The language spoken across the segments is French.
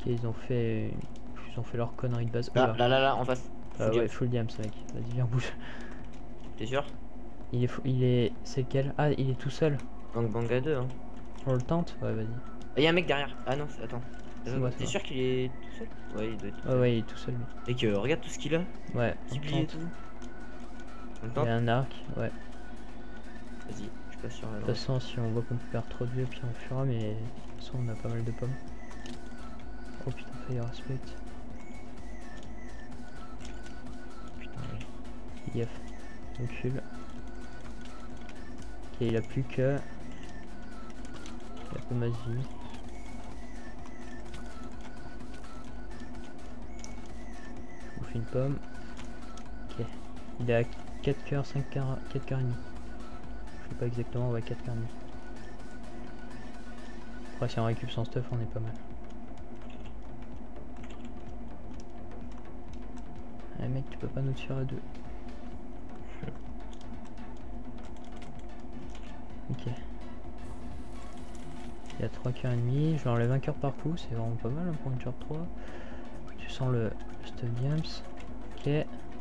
ils ont fait leur connerie de base. Là, en face. Ouais, full diams mec. Vas-y, viens bouge. T'es sûr? C'est lequel? Ah, il est tout seul. Bang à 2 hein. On le tente? Ouais, vas-y. Il y a un mec derrière. Ah non, attends. T'es Moi. sûr qu'il est tout seul? Ouais, il doit être tout seul. Ouais, il est tout seul lui. Et que regarde tout ce qu'il a. Ouais, Petit bouclier et tout. Il y a un arc, ouais. Vas-y, je suis pas sûr. De toute façon, si on voit qu'on peut perdre trop de vie, puis on fera, mais de toute façon, on a pas mal de pommes. Oh putain, fire respect. Putain, ouais. Yef, recule. Ok, il a plus que. La pomme à vie. Je vous fais une pomme. Ok, il est à 4 coeurs, 5 coeurs, 4 coeurs et demi. Je sais pas exactement, ouais, 4 coeurs et demi. Après, si on récupère son stuff, on est pas mal. Eh mec, tu peux pas nous tirer à deux. Ok. Il y a 3 coeurs et demi. Je lui enlève un coeur par coup, c'est vraiment pas mal hein, pour une job 3. Tu sens le stuff diams. Ok.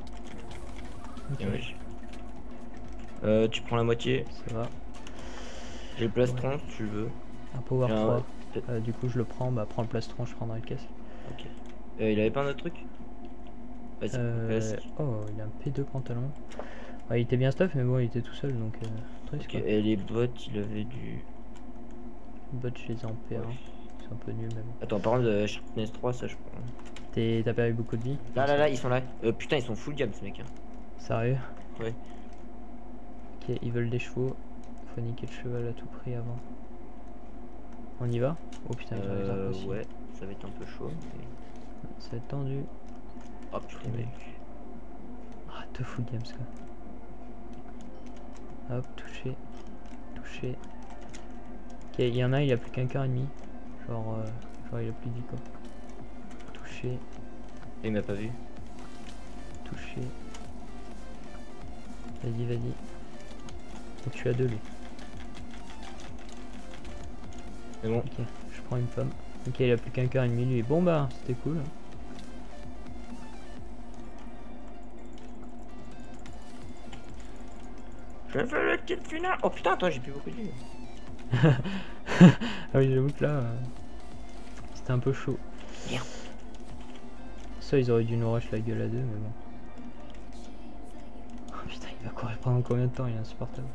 Tu prends la moitié. Ça va. J'ai le plastron si tu veux. Un power 3. Du coup, je le prends. Bah, prends le plastron, je prendrai le casque. Ok. Il avait pas un autre truc? Vas-y, oh, il a un P2 pantalon. Ouais, il était bien stuff, mais bon, il était tout seul donc triste. Ok, et les bottes, il avait du. Les bottes, je les ai en P1. Ouais. C'est un peu nul, mais bon. Attends, par contre, de Sharpness 3, ça je prends. T'as perdu beaucoup de vie? Là, ils sont là. Putain, ils sont full diams, mec. Sérieux? Ouais. Ok, ils veulent des chevaux. Faut niquer le cheval à tout prix avant. On y va? Oh putain, ils ont les arcs aussi. Ouais, ça va être un peu chaud. Mais... ça va être tendu. Oh putain, mec. Ah, deux full diams quoi. Hop, touché. Touché. Ok, il y en a, il a plus qu'un quart et demi. Genre il a plus dit quoi. Touché. Il m'a pas vu. Touché. Vas-y. Donc tu as deux lui. C'est bon. Ok, je prends une pomme. Ok, il a plus qu'un quart et demi lui. Bon bah, c'était cool. Je fais le kill final. Oh putain, attends, j'ai plus beaucoup de vie. Ah oui, j'avoue que là, c'était un peu chaud. Merde. Ça, ils auraient dû nous rush la gueule à deux, mais bon. Oh putain, il va courir pendant combien de temps? Il est insupportable.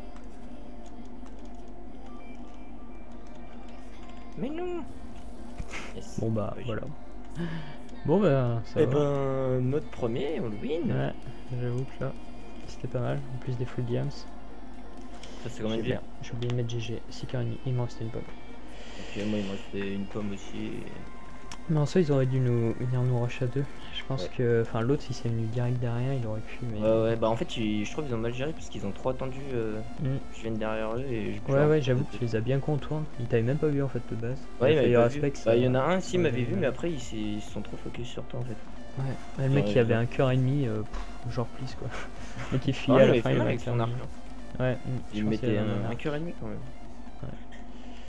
Mais non. Yes. Bon bah, voilà. Bon bah, ça va. Ben, mode premier, on le win. Ouais, j'avoue que là, c'était pas mal. En plus des full diams. Ça, c'est combien de vie? J'ai oublié de mettre GG. 6 coeurs et demi. Il me restait une pomme. Ok, moi, il me restait une pomme aussi. Mais en soi, ils auraient dû venir nous rush à deux. Je pense que. Enfin, l'autre, s'il s'est venu direct derrière, il aurait pu. Mais... ouais, bah en fait, je trouve qu'ils ont mal géré parce qu'ils ont trop attendu. Je viens derrière eux et je. Ouais, j'avoue que tu les as bien contourné. Ils t'avaient même pas vu en fait de base. Ouais, il m'avait pas vu. Bah, il y en a un, si, il m'avait vu, mais après, ils se sont trop focus sur toi en fait. Ouais, le mec qui avait un cœur et demi, genre please quoi. Mais qui fuyait à la fin, il avec son arc. Ouais, il mettait un cœur et demi quand même.